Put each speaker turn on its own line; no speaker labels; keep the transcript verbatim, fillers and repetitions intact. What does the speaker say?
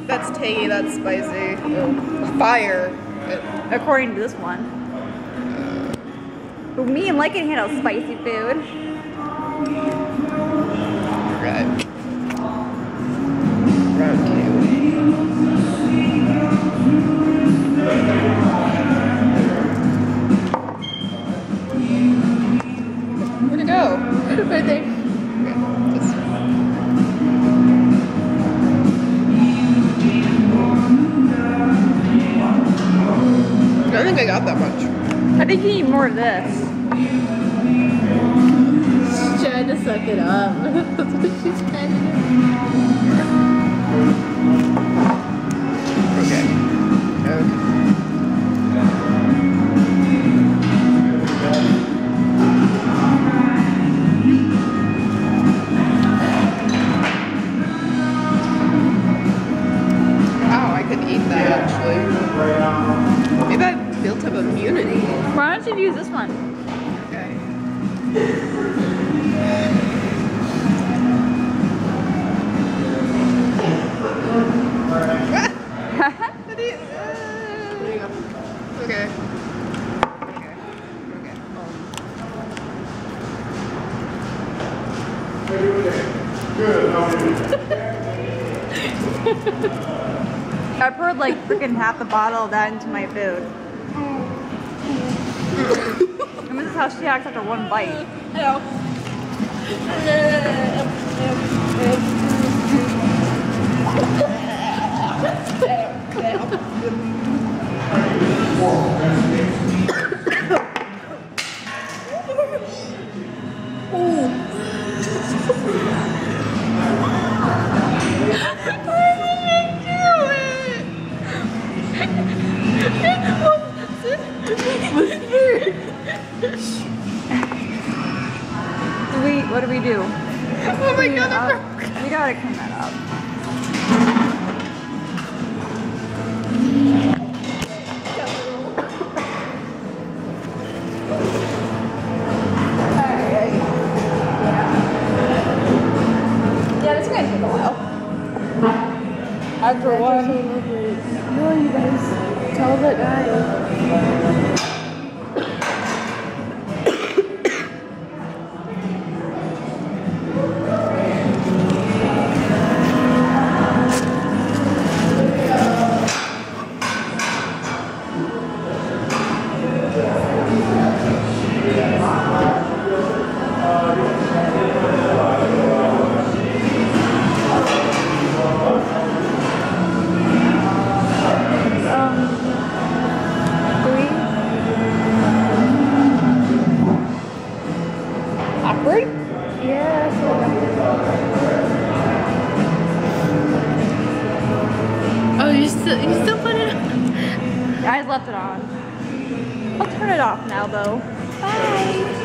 That's tangy, that's spicy. Oh, fire.
According to this one. But me and Mike can handle spicy food.
Right. Round two. Where'd it go?
Right there.
I don't think I got that much.
I think you need more of this.
She's trying to suck it up. That's what she's trying to do.
Okay. Okay. Wow, I could eat that actually. Maybe I built up immunity.
Why don't you use this one?
Okay. Okay. Okay.
I poured like freaking half the bottle of that into my food. And this is how she acts after one bite.
Hello.
Do we, what do we do?
Oh my god,
Uh, we gotta clean that up. Yeah, this is gonna take a while. After one.
No, you guys. Tell that guy.
Awkward?
Yeah, oh, you still you still put it on?
I left it on. I'll turn it off now though. Bye.